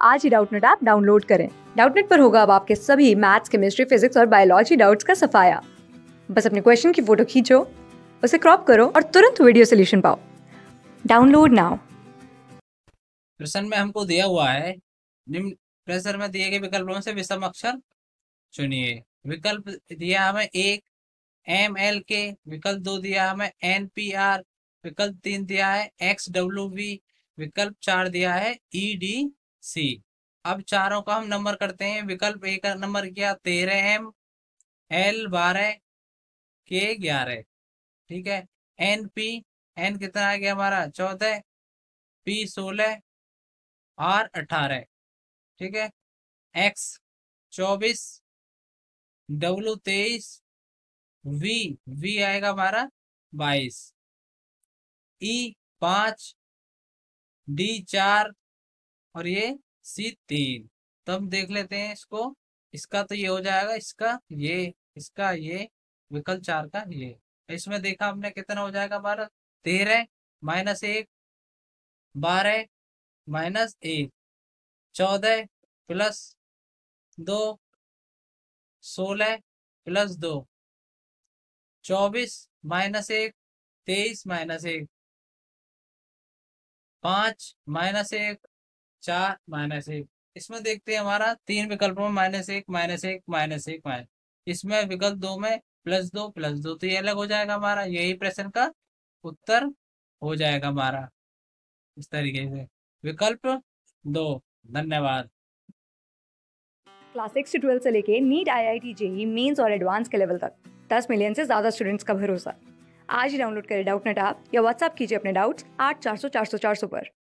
आज ही Doubtnut app download करें। डाउटनेट पर होगा अब आपके सभी मैथ्स, केमिस्ट्री, फिजिक्स और बायोलॉजी डाउट्स का सफाया। बस अपने क्वेश्चन की फोटो खींचो, उसे क्रॉप करो और तुरंत वीडियो सोल्यूशन पाओ। Download now. प्रश्न में हमको दिया हुआ है, निम्न प्रेशर में दिए गए विकल्पों से विषम अक्षर चुनिए। विकल्प दिया हमें एक एम एल के, विकल्प दो दिया हमें NPR, विकल्प तीन दिया है XWV, विकल्प चार दिया है EDC। अब चारों का हम नंबर करते हैं। विकल्प ए का नंबर किया 13M, L 12, K 11। ठीक है। एन कितना आ गया हमारा 14, P 16, R 18। ठीक है। X 24, W 23, वी वी आएगा हमारा 22, ई 5, डी 4 और ये सी 3। तो हम देख लेते हैं इसको। इसका तो ये हो जाएगा, इसका ये विकल्प चार का ये। इसमें देखा हमने कितना हो जाएगा हमारा 13 minus 1, 12 minus 1, 14 plus 2, 16 plus 2, 24 minus 1, 23 minus 1, 5 minus 1, 4 minus 1। इसमें देखते हैं हमारा तीन विकल्पों में माइनस 1 माइनस 1 माइनस 1 माइनस, इसमें विकल्प दो में प्लस 2 प्लस 2, तो ये अलग हो जाएगा हमारा। यही प्रश्न का उत्तर हो जाएगा हमारा इस तरीके से। विकल्प दो। धन्यवाद। क्लास 6 से 12 से लेके नीट, IIT, JEE मेंस और एडवांस के लेवल तक 10 मिलियन से ज्यादा स्टूडेंट्स का भरोसा। आज ही डाउनलोड करें डाउटनेट ऐप या व्हाट्सएप कीजिए अपने डाउट्स 8400 400 400 पर।